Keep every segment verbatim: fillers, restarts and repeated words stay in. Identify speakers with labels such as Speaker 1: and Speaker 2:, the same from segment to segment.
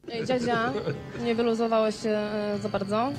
Speaker 1: Ej, dziadzia, nie wyluzowałeś się e, za bardzo?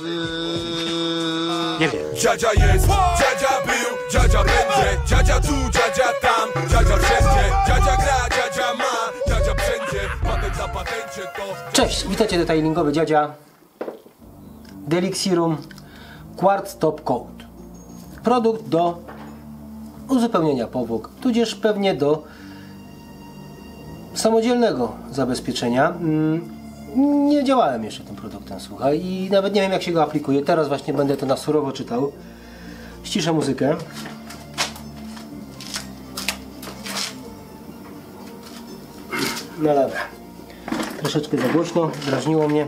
Speaker 2: Nie wiem.
Speaker 3: Dziadzia jest, dziadzia był, dziadzia będzie, dziadzia tu, dziadzia tam, dziadzia wszędzie, dziadzia gra, dziadzia ma, dziadzia wszędzie, patent na patencie to...
Speaker 2: Cześć, witajcie detailingowy dziadzia. Delixirum Quartz Top Coat. Produkt do uzupełnienia powłok, tudzież pewnie do samodzielnego zabezpieczenia. Nie działałem jeszcze tym produktem, słuchaj, i nawet nie wiem, jak się go aplikuje. Teraz właśnie będę to na surowo czytał. Ściszę muzykę. No dobra. Troszeczkę za głośno, drażniło mnie.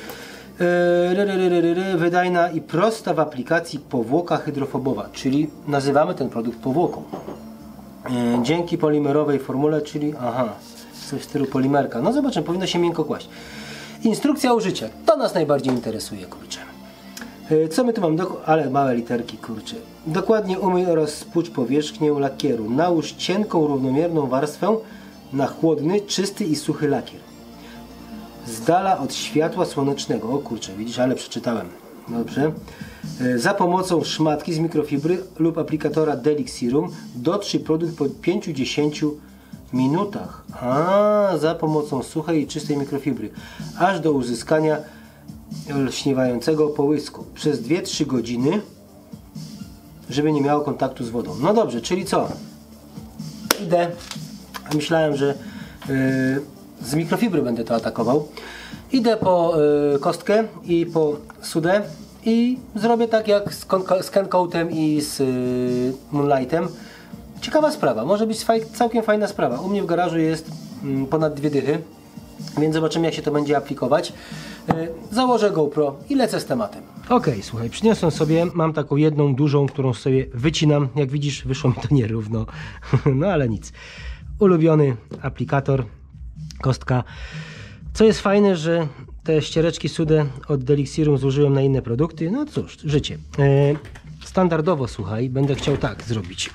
Speaker 2: Wydajna i prosta w aplikacji powłoka hydrofobowa, czyli nazywamy ten produkt powłoką. Dzięki polimerowej formule, czyli aha, coś w stylu polimerka. No zobaczymy, powinno się miękko kłaść. Instrukcja użycia, to nas najbardziej interesuje, kurczę. Co my tu mamy? Ale małe literki, kurczę. Dokładnie umyj oraz spłucz powierzchnię lakieru. Nałóż cienką, równomierną warstwę na chłodny, czysty i suchy lakier. Z dala od światła słonecznego. O kurczę, widzisz, ale przeczytałem. Dobrze. Za pomocą szmatki z mikrofibry lub aplikatora Delixirum dotrzyj produkt po pięciu do dziesięciu minutach. A, za pomocą suchej i czystej mikrofibry. Aż do uzyskania lśniewającego połysku. Przez dwie do trzech godziny, żeby nie miało kontaktu z wodą. No dobrze, czyli co? Idę. Myślałem, że yy, z mikrofibry będę to atakował. Idę po y, kostkę i po sudę i zrobię tak jak z, z Kencoatem i z y, Moonlightem. Ciekawa sprawa, może być faj, całkiem fajna sprawa. U mnie w garażu jest y, ponad dwie dychy, więc zobaczymy, jak się to będzie aplikować. Y, założę GoPro i lecę z tematem. Ok, słuchaj, przyniosłem sobie, mam taką jedną dużą, którą sobie wycinam. Jak widzisz, wyszło mi to nierówno, no ale nic. Ulubiony aplikator, kostka. Co jest fajne, że te ściereczki sude od Delixirum zużyłem na inne produkty. No cóż, życie. E, standardowo, słuchaj, będę chciał tak zrobić.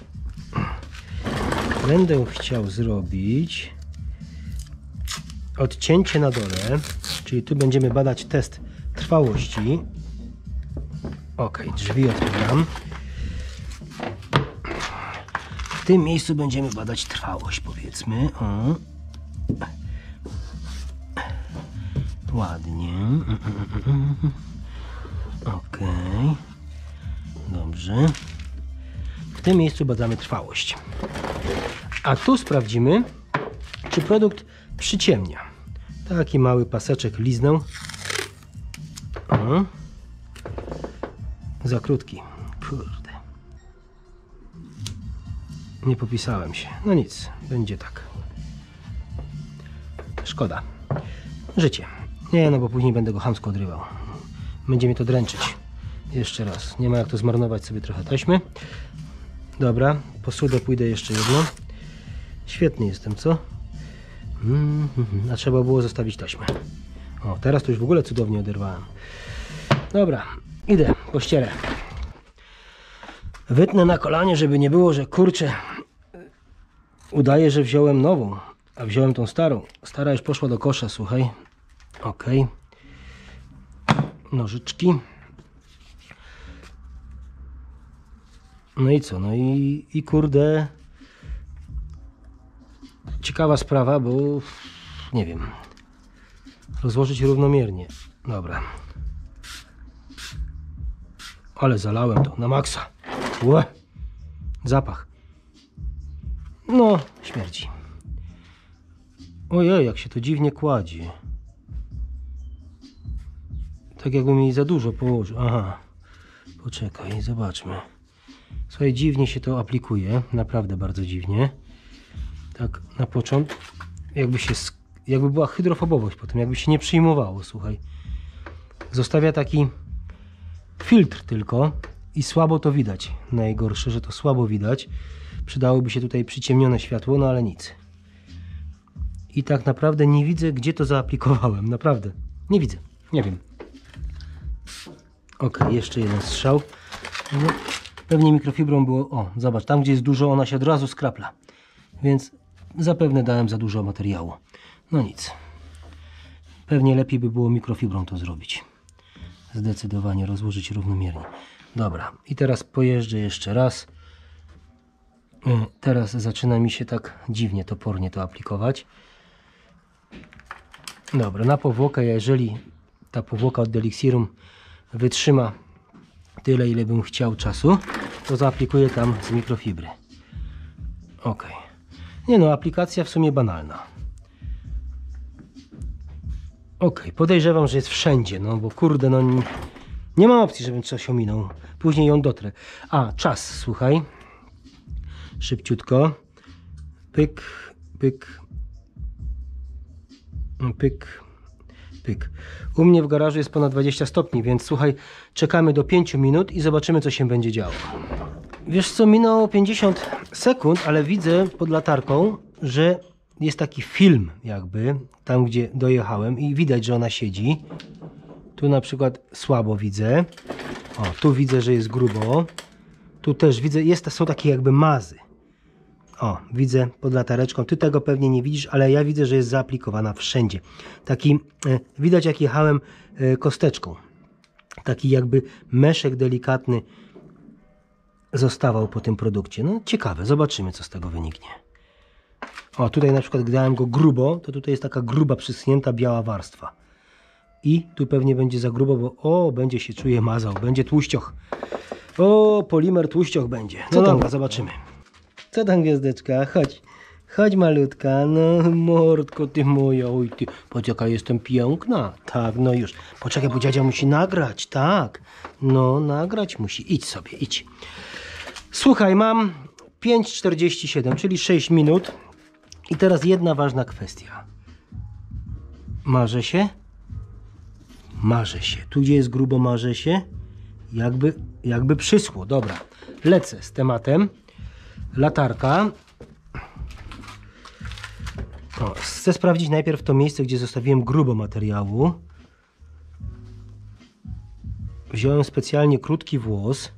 Speaker 2: Będę chciał zrobić odcięcie na dole, czyli tu będziemy badać test trwałości. Ok, drzwi otwieram. W tym miejscu będziemy badać trwałość, powiedzmy. O. Ładnie. Ok. Dobrze. W tym miejscu badamy trwałość. A tu sprawdzimy, czy produkt przyciemnia. Taki mały paseczek liznę. O. Za krótki. Kurde. Nie popisałem się. No nic. Będzie tak. Szkoda. Życie. Nie, no bo później będę go chamsko odrywał. Będzie mi to dręczyć. Jeszcze raz. Nie ma jak to zmarnować sobie trochę taśmy. Dobra, po sudę pójdę jeszcze jedno. Świetny jestem, co? Mm, mm, a trzeba było zostawić taśmę. O, teraz to już w ogóle cudownie oderwałem. Dobra, idę po ścierę. Wytnę na kolanie, żeby nie było, że kurczę, udaję, że wziąłem nową, a wziąłem tą starą. Stara już poszła do kosza, słuchaj. Ok. Nożyczki. No i co? No i, i kurde. Ciekawa sprawa, bo nie wiem. Rozłożyć równomiernie. Dobra. Ale zalałem to na maksa. Łe. Zapach. No, śmierdzi. Ojej, jak się to dziwnie kładzie. Tak jakbym jej za dużo położył. Aha. Poczekaj, zobaczmy. Słuchaj, dziwnie się to aplikuje. Naprawdę bardzo dziwnie. Tak na początku. Jakby się, jakby była hydrofobowość potem. Jakby się nie przyjmowało, słuchaj. Zostawia taki filtr tylko. I słabo to widać. Najgorsze, że to słabo widać. Przydałoby się tutaj przyciemnione światło, no ale nic. I tak naprawdę nie widzę, gdzie to zaaplikowałem. Naprawdę. Nie widzę. Nie wiem. Ok, jeszcze jeden strzał. No, pewnie mikrofibrą było... O, zobacz, tam gdzie jest dużo, ona się od razu skrapla. Więc zapewne dałem za dużo materiału. No nic. Pewnie lepiej by było mikrofibrą to zrobić. Zdecydowanie rozłożyć równomiernie. Dobra, i teraz pojeżdżę jeszcze raz. Teraz zaczyna mi się tak dziwnie, topornie to aplikować. Dobra, na powłokę, jeżeli ta powłoka od Delixirum wytrzyma tyle, ile bym chciał czasu, to zaaplikuję tam z mikrofibry. Ok. Nie no, aplikacja w sumie banalna. Ok, podejrzewam, że jest wszędzie, no bo kurde, no nie, nie ma opcji, żebym coś ominął. Później ją dotrę. A, czas, słuchaj. Szybciutko. Pyk, pyk. Pyk, pyk. U mnie w garażu jest ponad dwadzieścia stopni, więc słuchaj, czekamy do pięciu minut i zobaczymy, co się będzie działo. Wiesz co, minęło pięćdziesiąt sekund, ale widzę pod latarką, że jest taki film jakby, tam gdzie dojechałem i widać, że ona siedzi. Tu na przykład słabo widzę. O, tu widzę, że jest grubo. Tu też widzę, jest, są takie jakby mazy. O, widzę pod latareczką. Ty tego pewnie nie widzisz, ale ja widzę, że jest zaaplikowana wszędzie. Taki, e, widać jak jechałem e, kosteczką. Taki jakby meszek delikatny zostawał po tym produkcie. No ciekawe, zobaczymy, co z tego wyniknie. O, tutaj na przykład, gdy dałem go grubo, to tutaj jest taka gruba, przyschnięta biała warstwa. I tu pewnie będzie za grubo, bo o, będzie się czuje mazał, będzie tłuścioch. O, polimer tłuścioch będzie. No dobra, zobaczymy. Co tam, gwiazdeczka? Chodź. Chodź, malutka. No, mordko ty moja. Oj, ty. Patrz, jaka jestem piękna. Tak, no już. Poczekaj, bo dziadzia musi nagrać. Tak. No, nagrać musi. Idź sobie, idź. Słuchaj, mam pięć czterdzieści siedem, czyli sześć minut. I teraz jedna ważna kwestia. Marzę się? Marzę się. Tu, gdzie jest grubo, marzę się. Jakby, jakby przyschło. Dobra. Lecę z tematem. Latarka. O, chcę sprawdzić najpierw to miejsce, gdzie zostawiłem grubo materiału. Wziąłem specjalnie krótki włos.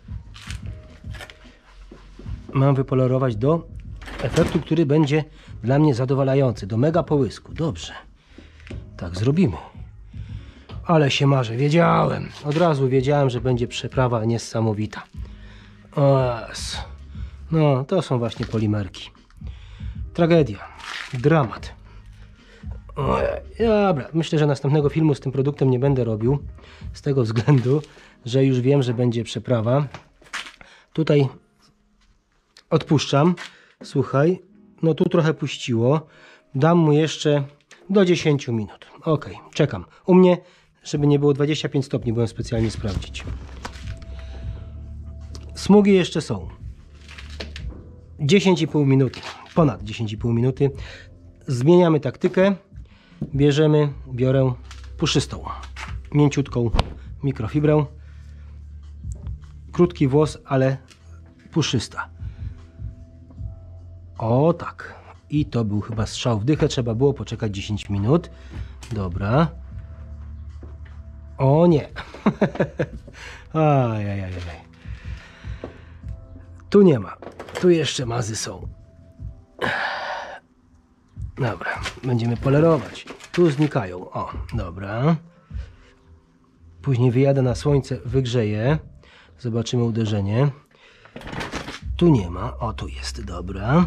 Speaker 2: Mam wypolerować do efektu, który będzie dla mnie zadowalający. Do mega połysku. Dobrze. Tak zrobimy. Ale się marzę. Wiedziałem. Od razu wiedziałem, że będzie przeprawa niesamowita. O, yes. No, to są właśnie polimerki. Tragedia. Dramat. Ojej. Dobra, myślę, że następnego filmu z tym produktem nie będę robił. Z tego względu, że już wiem, że będzie przeprawa. Tutaj odpuszczam. Słuchaj, no tu trochę puściło. Dam mu jeszcze do dziesięciu minut. Ok, czekam. U mnie, żeby nie było dwadzieścia pięć stopni, byłem specjalnie sprawdzić. Smugi jeszcze są. dziesięć i pół minuty. Ponad dziesięć i pół minuty. Zmieniamy taktykę. Bierzemy, biorę puszystą, mięciutką mikrofibrę. Krótki włos, ale puszysta. O tak. I to był chyba strzał w dychę. Trzeba było poczekać dziesięć minut. Dobra. O nie. Ajajajaj. Tu nie ma. Tu jeszcze mazy są. Dobra. Będziemy polerować. Tu znikają. O, dobra. Później wyjadę na słońce, wygrzeję. Zobaczymy uderzenie. Tu nie ma. O, tu jest. Dobra.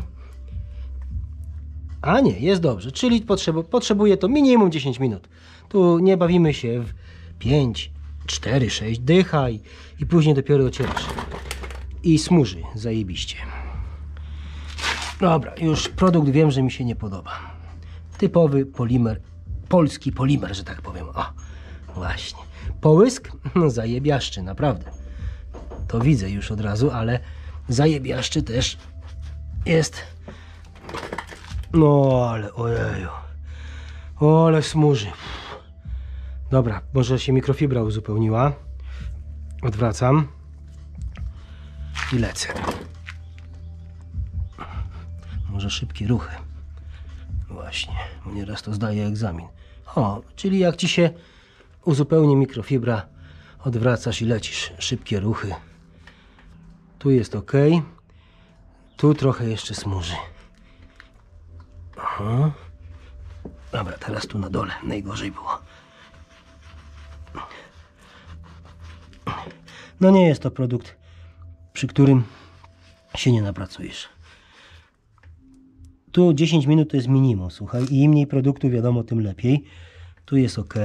Speaker 2: A nie, jest dobrze. Czyli potrzebu potrzebuję to minimum dziesięć minut. Tu nie bawimy się w pięć, cztery, sześć. Dychaj. I później dopiero ocierasz. I smuży. Zajebiście. Dobra, już produkt wiem, że mi się nie podoba. Typowy polimer. Polski polimer, że tak powiem. O, właśnie. Połysk? No zajebiaszczy, naprawdę. To widzę już od razu, ale zajebiaszczy też jest. No ale ojeju. O, ale smuży. Dobra, może się mikrofibra uzupełniła. Odwracam. I lecę. Może szybkie ruchy. Właśnie, bo nieraz to zdaje egzamin. O, czyli jak ci się uzupełni mikrofibra, odwracasz i lecisz. Szybkie ruchy. Tu jest ok. Tu trochę jeszcze smuży. Aha. Dobra, teraz tu na dole najgorzej było. No nie jest to produkt, przy którym się nie napracujesz. Tu dziesięć minut to jest minimum, słuchaj, i im mniej produktu, wiadomo, tym lepiej. Tu jest ok.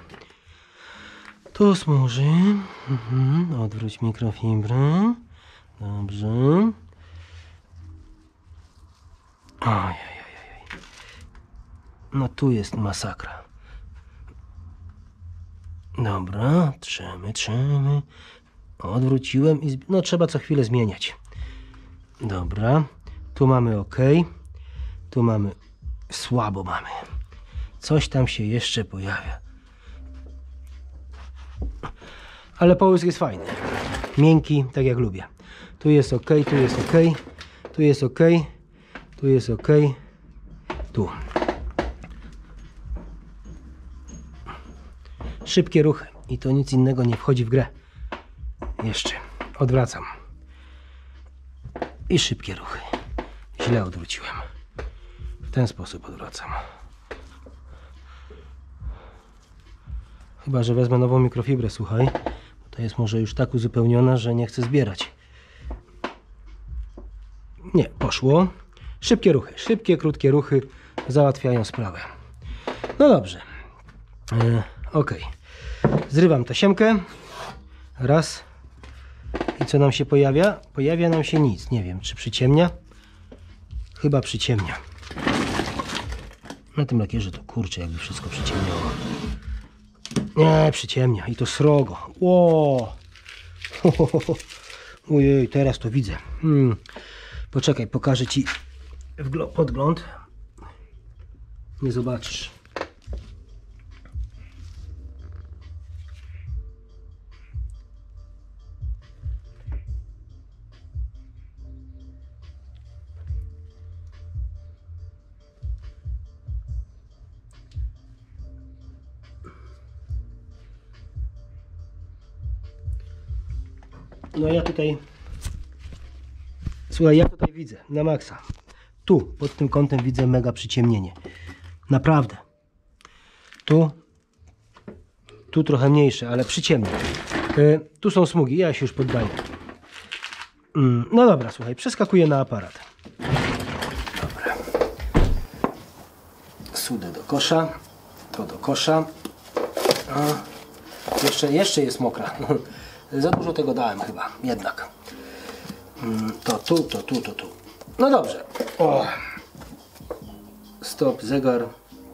Speaker 2: Tu smuży. Mhm. Odwróć mikrofibrę. Dobrze. Ojej. No tu jest masakra. Dobra, trzemy, trzemy. Odwróciłem i... No trzeba co chwilę zmieniać. Dobra. Tu mamy ok. Tu mamy... Słabo mamy. Coś tam się jeszcze pojawia. Ale połysk jest fajny. Miękki, tak jak lubię. Tu jest ok, tu jest ok. Tu jest ok. Tu jest ok. Tu. Szybkie ruchy. I to nic innego nie wchodzi w grę. Jeszcze. Odwracam. I szybkie ruchy. Źle odwróciłem. W ten sposób odwracam. Chyba że wezmę nową mikrofibrę, słuchaj. To jest może już tak uzupełniona, że nie chcę zbierać. Nie, poszło. Szybkie ruchy. Szybkie, krótkie ruchy załatwiają sprawę. No dobrze. E, ok. Zrywam tasiemkę. Raz. I co nam się pojawia? Pojawia nam się nic. Nie wiem, czy przyciemnia? Chyba przyciemnia. Na tym lakierze to kurczę, jakby wszystko przyciemniało. Nie, przyciemnia. I to srogo. Ło! Ojej, teraz to widzę. Hmm. Poczekaj, pokażę Ci podgląd. Nie zobaczysz. No ja tutaj, słuchaj, ja tutaj widzę na maksa. Tu, pod tym kątem widzę mega przyciemnienie. Naprawdę. Tu, tu trochę mniejsze, ale przyciemnie. Yy, tu są smugi, ja się już poddaję. Yy, no dobra, słuchaj, przeskakuję na aparat. Dobra. Sudę do kosza, to do kosza. A, jeszcze, jeszcze jest mokra. Za dużo tego dałem chyba, jednak. To tu, to tu, to tu. No dobrze. O. Stop, zegar.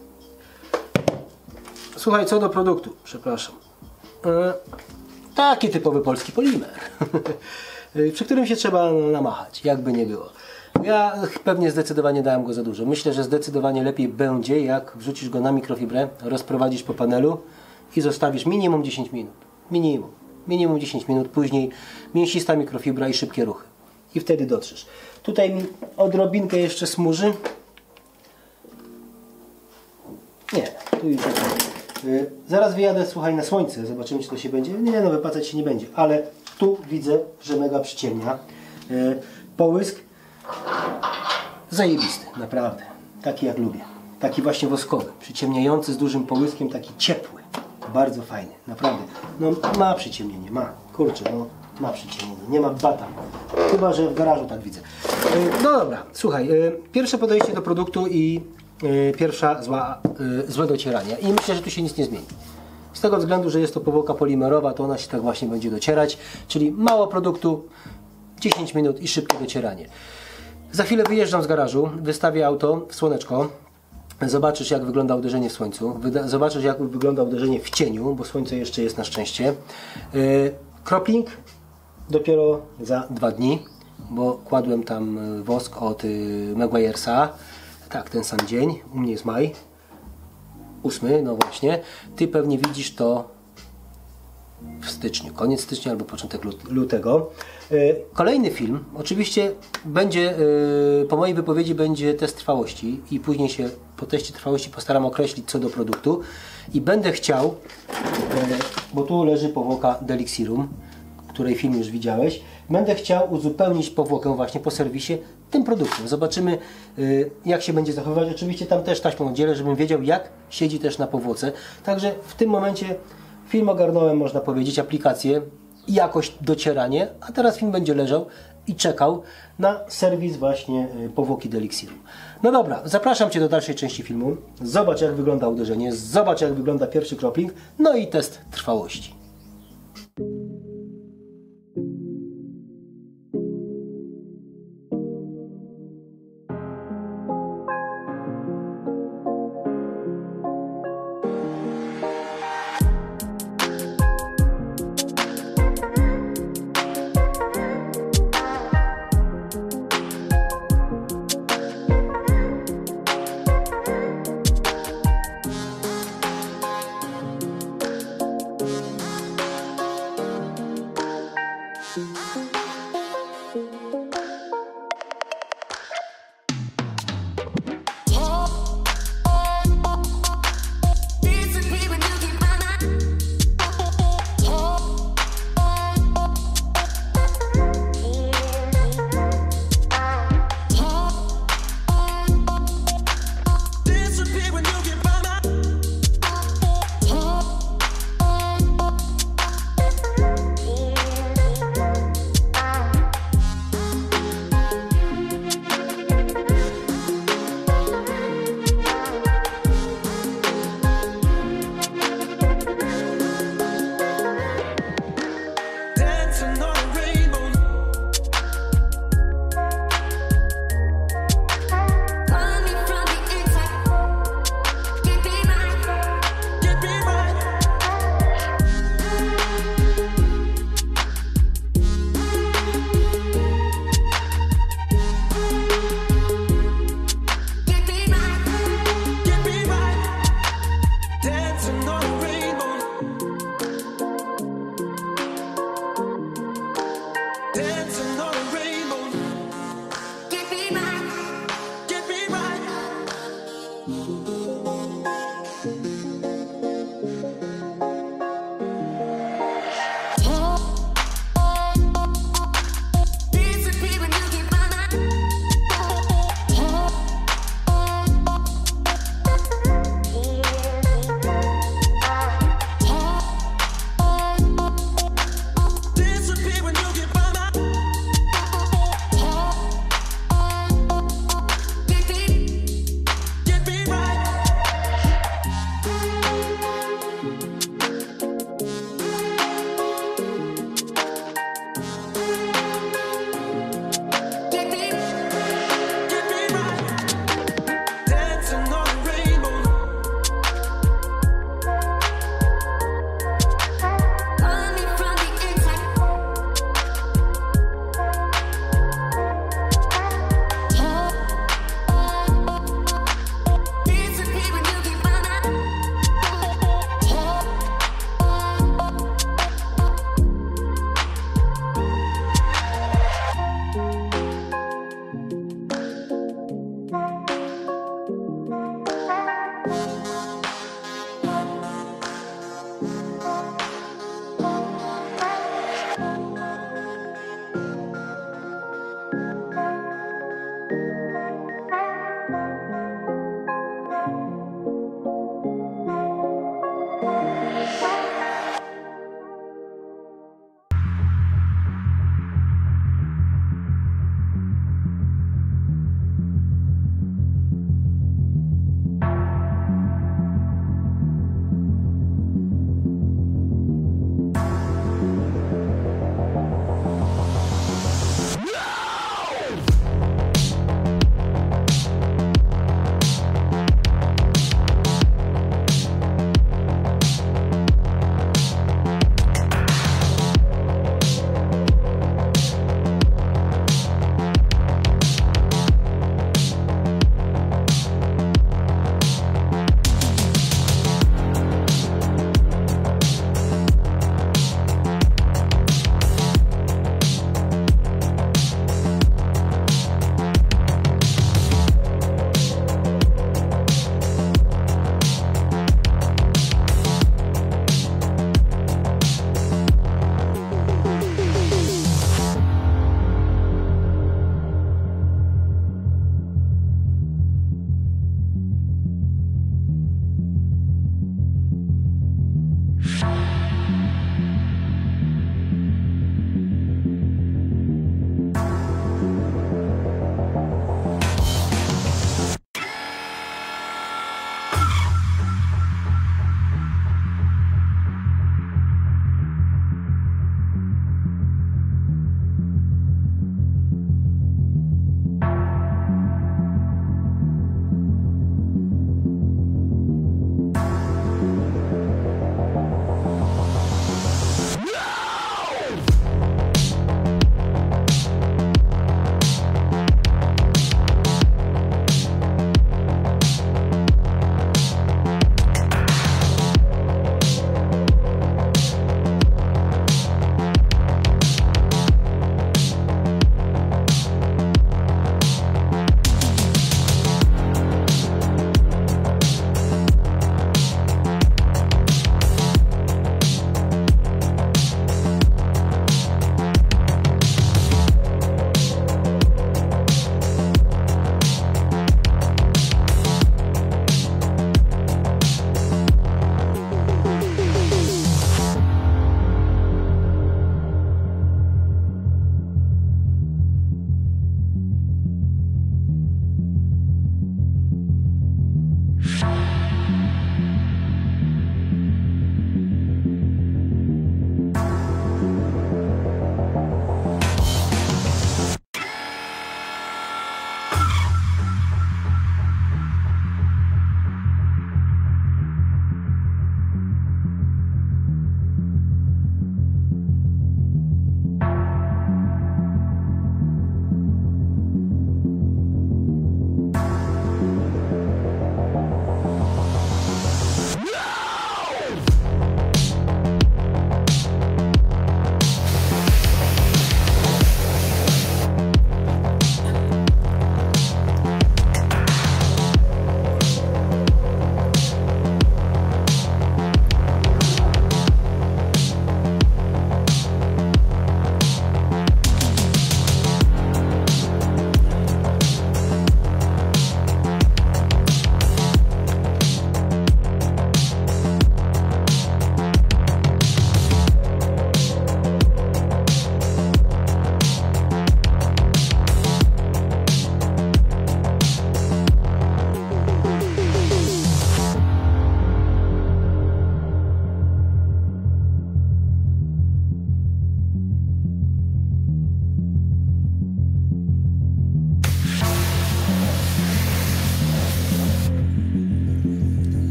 Speaker 2: Słuchaj, co do produktu, przepraszam. E, taki typowy polski polimer, przy którym się trzeba namachać, jakby nie było. Ja pewnie zdecydowanie dałem go za dużo. Myślę, że zdecydowanie lepiej będzie, jak wrzucisz go na mikrofibrę, rozprowadzisz po panelu i zostawisz minimum dziesięć minut. Minimum. Minimum dziesięć minut, później mięsista mikrofibra i szybkie ruchy. I wtedy dotrzesz. Tutaj mi odrobinkę jeszcze smuży. Nie, tu już yy, zaraz wyjadę, słuchaj, na słońce. Zobaczymy, czy to się będzie. Nie, no wypacać się nie będzie. Ale tu widzę, że mega przyciemnia. Yy, połysk zajebisty, naprawdę. Taki jak lubię. Taki właśnie woskowy. Przyciemniający z dużym połyskiem, taki ciepły. Bardzo fajny, naprawdę. No ma przyciemnienie, ma. Kurczę, no ma przyciemnienie. Nie ma bata. Chyba że w garażu tak widzę. No dobra, słuchaj. Pierwsze podejście do produktu i pierwsza zła, złe docieranie. I myślę, że tu się nic nie zmieni. Z tego względu, że jest to powłoka polimerowa, to ona się tak właśnie będzie docierać. Czyli mało produktu, dziesięć minut i szybkie docieranie. Za chwilę wyjeżdżam z garażu, wystawię auto w słoneczko. Zobaczysz, jak wygląda uderzenie w słońcu. Zobaczysz, jak wygląda uderzenie w cieniu, bo słońce jeszcze jest na szczęście. Yy, Kropling dopiero za dwa dni, bo kładłem tam wosk od yy, Maguire'sa. Tak, ten sam dzień. U mnie jest maj. Ósmy, no właśnie. Ty pewnie widzisz to w styczniu. Koniec stycznia albo początek lutego. Kolejny film, oczywiście będzie, po mojej wypowiedzi będzie test trwałości i później się po teście trwałości postaram określić co do produktu i będę chciał, bo tu leży powłoka Delixirum, której film już widziałeś, będę chciał uzupełnić powłokę właśnie po serwisie tym produktem. Zobaczymy, y, jak się będzie zachowywać. Oczywiście tam też taśmą oddzielę, żebym wiedział, jak siedzi też na powłoce. Także w tym momencie film ogarnąłem, można powiedzieć, aplikację i jakość docieranie, a teraz film będzie leżał i czekał na serwis właśnie y, powłoki Delixiru. No dobra, zapraszam Cię do dalszej części filmu. Zobacz, jak wygląda uderzenie, zobacz, jak wygląda pierwszy kropling, no i test trwałości.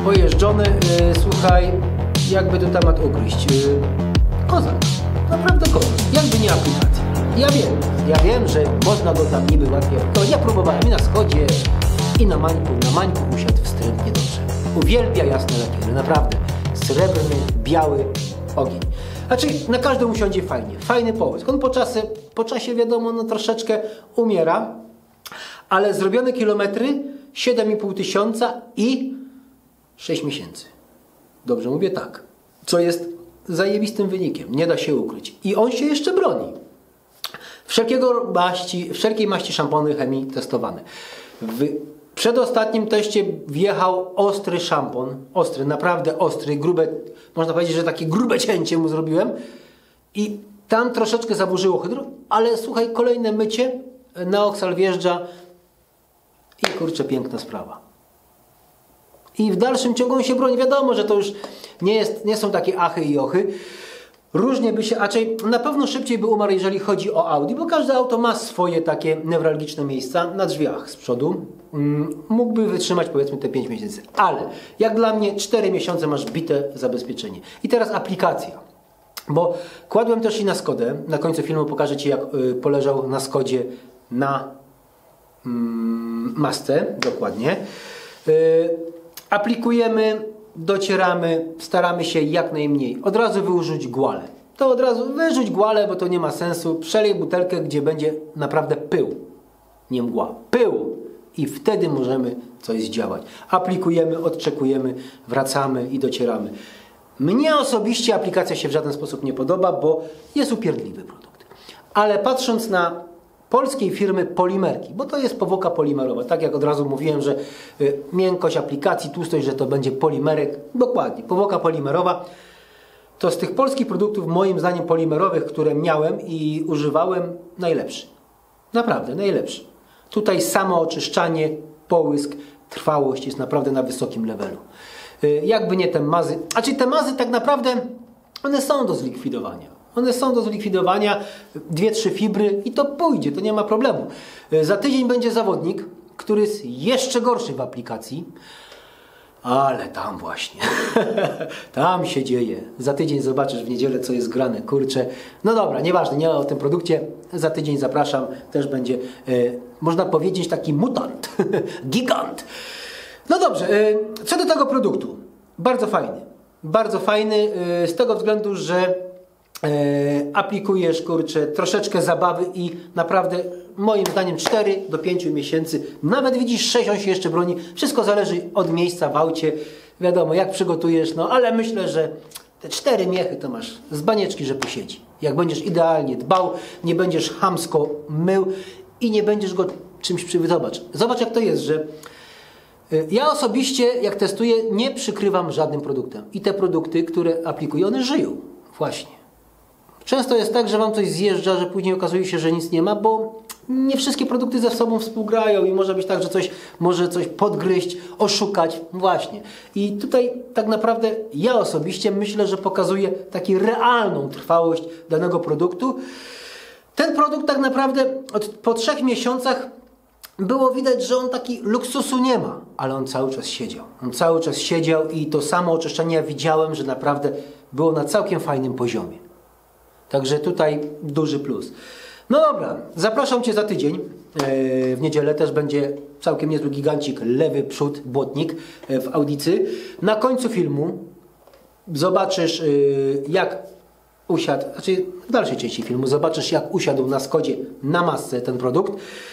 Speaker 2: pojeżdżony, yy, słuchaj, jakby ten temat ugryźć. Yy, kozak, naprawdę kozak, jakby nie aplikacja. Ja wiem, ja wiem, że można go tam niby łatwiej. To ja próbowałem i na schodzie, i na mańku, na mańku usiadł wstrętnie dobrze. Uwielbia jasne lakiery, naprawdę. Srebrny, biały ogień. Znaczy, na każdym usiądzie fajnie, fajny połysk. On po czasie, po czasie wiadomo, no troszeczkę umiera, ale zrobione kilometry siedem i pół tysiąca i sześć miesięcy. Dobrze mówię tak. Co jest zajebistym wynikiem, nie da się ukryć. I on się jeszcze broni. Wszelkiego maści, wszelkiej maści szampony chemii testowane. W przedostatnim teście wjechał ostry szampon, ostry, naprawdę ostry, grube, można powiedzieć, że takie grube cięcie mu zrobiłem i tam troszeczkę zaburzyło hydro, ale słuchaj, kolejne mycie, Neoxal wjeżdża i kurczę, piękna sprawa. I w dalszym ciągu on się broni. Wiadomo, że to już nie, jest, nie są takie achy i ochy. Różnie by się, a raczej na pewno szybciej by umarł, jeżeli chodzi o Audi, bo każde auto ma swoje takie newralgiczne miejsca na drzwiach z przodu. Mm, mógłby wytrzymać powiedzmy te pięć miesięcy, ale jak dla mnie cztery miesiące masz bite zabezpieczenie. I teraz aplikacja, bo kładłem też i na Skodę. Na końcu filmu pokażę Ci, jak y, poleżał na Skodzie na mm, masce, dokładnie. Y, aplikujemy, docieramy, staramy się jak najmniej. Od razu wyrzuć głale. To od razu wyrzuć głale, bo to nie ma sensu. Przelej butelkę, gdzie będzie naprawdę pył. Nie mgła. Pył. I wtedy możemy coś zdziałać. Aplikujemy, odczekujemy, wracamy i docieramy. Mnie osobiście aplikacja się w żaden sposób nie podoba, bo jest upierdliwy produkt. Ale patrząc na polskiej firmy Polimerki, bo to jest powłoka polimerowa. Tak jak od razu mówiłem, że y, miękkość aplikacji, tłustość, że to będzie polimerek. Dokładnie, powłoka polimerowa. To z tych polskich produktów, moim zdaniem polimerowych, które miałem i używałem, najlepszy. Naprawdę, najlepszy. Tutaj samo oczyszczanie, połysk, trwałość jest naprawdę na wysokim levelu. Y, jakby nie te mazy, a czy te mazy tak naprawdę, one są do zlikwidowania. One są do zlikwidowania, dwie, trzy fibry i to pójdzie, to nie ma problemu. Za tydzień będzie zawodnik, który jest jeszcze gorszy w aplikacji, ale tam właśnie, tam się dzieje. Za tydzień zobaczysz w niedzielę, co jest grane, kurczę. No dobra, nieważne, nie o tym produkcie. Za tydzień zapraszam, też będzie, e, można powiedzieć, taki mutant, gigant. No dobrze, e, co do tego produktu. Bardzo fajny, bardzo fajny e, z tego względu, że E, aplikujesz, kurczę, troszeczkę zabawy i naprawdę moim zdaniem cztery do pięciu miesięcy, nawet widzisz sześć, on się jeszcze broni. Wszystko zależy od miejsca w aucie, wiadomo jak przygotujesz, no ale myślę, że te cztery miechy to masz z banieczki, że posiedzi. Jak będziesz idealnie dbał, nie będziesz chamsko mył i nie będziesz go czymś przy... Zobacz, zobacz jak to jest, że ja osobiście jak testuję nie przykrywam żadnym produktem i te produkty, które aplikuję, one żyją właśnie. Często jest tak, że Wam coś zjeżdża, że później okazuje się, że nic nie ma, bo nie wszystkie produkty ze sobą współgrają i może być tak, że coś może coś podgryźć, oszukać. Właśnie. I tutaj tak naprawdę ja osobiście myślę, że pokazuje taką realną trwałość danego produktu. Ten produkt tak naprawdę od, po trzech miesiącach było widać, że on taki luksusu nie ma, ale on cały czas siedział. On cały czas siedział i to samo oczyszczenie ja widziałem, że naprawdę było na całkiem fajnym poziomie. Także tutaj duży plus. No dobra, zapraszam Cię za tydzień. W niedzielę też będzie całkiem niezły gigancik, lewy przód, błotnik w Audicy. Na końcu filmu zobaczysz jak usiadł, znaczy w dalszej części filmu zobaczysz jak usiadł na Skodzie na masce ten produkt.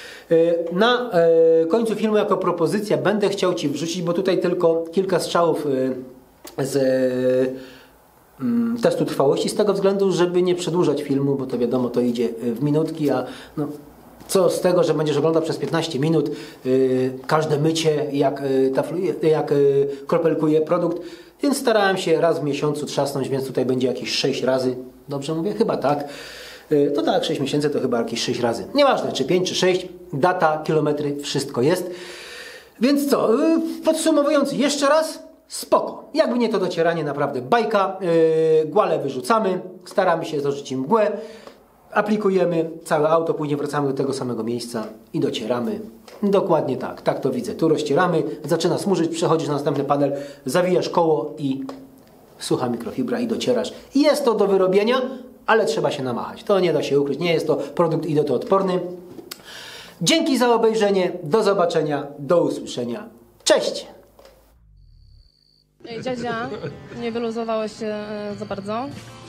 Speaker 2: Na końcu filmu jako propozycja będę chciał Ci wrzucić, bo tutaj tylko kilka strzałów z testu trwałości, z tego względu, żeby nie przedłużać filmu, bo to wiadomo, to idzie w minutki, a no, co z tego, że będziesz oglądał przez piętnaście minut yy, każde mycie, jak, yy, tafluje, jak yy, kropelkuje produkt, więc starałem się raz w miesiącu trzasnąć, więc tutaj będzie jakieś sześć razy, dobrze mówię? Chyba tak. Yy, to tak, sześć miesięcy to chyba jakieś sześć razy. Nieważne, czy pięć, czy sześć, data, kilometry, wszystko jest. Więc co, yy, podsumowując jeszcze raz, spoko. Jakby nie to docieranie, naprawdę bajka. Yy, głale wyrzucamy, staramy się zarzucić mgłę. aplikujemy całe auto, później wracamy do tego samego miejsca i docieramy. Dokładnie tak, tak to widzę. Tu rozcieramy, zaczyna smużyć, przechodzisz na następny panel, zawijasz koło i sucha mikrofibra i docierasz. Jest to do wyrobienia, ale trzeba się namachać. To nie da się ukryć, nie jest to produkt idotoodporny. Dzięki za obejrzenie, do zobaczenia, do usłyszenia. Cześć!
Speaker 1: Ej, dziadzia, nie wyluzowałeś się e, za bardzo?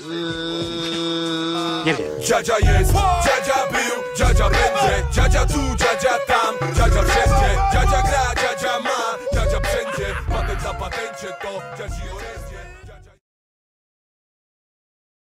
Speaker 2: Nie wiem.
Speaker 3: Dziadzia jest, dziadzia był, dziadzia będzie, dziadzia tu, dziadzia tam, dziadzia wszędzie, dziadzia gra, dziadzia ma, dziadzia wszędzie, patent na patencie to dziadzi oręż.